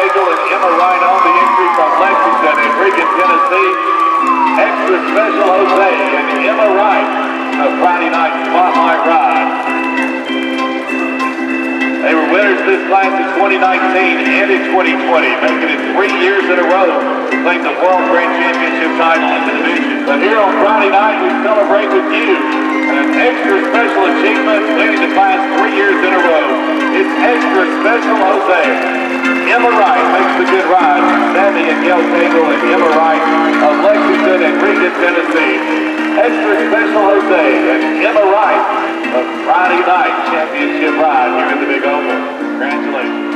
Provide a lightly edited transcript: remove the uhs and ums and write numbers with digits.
Cagle and Emma Wright on the entry from Lexington and Regan, Tennessee. Extra Special Jose and Emma Wright of Friday Night Spotlight Ride. They were winners this class in 2019 and in 2020, making it 3 years in a row to claim the World Grand Championship title in the division. But here on Friday night, we celebrate with you an extra special achievement leading the class 3 years in a row. It's Extra Special Jose. Emma Wright makes the good ride. Sammy and Gail Cagle and Emma Wright of Lexington and Regan, Tennessee. Extra Special Jose and Emma Wright of Friday Night Championship Ride here in the Big Oval. Congratulations.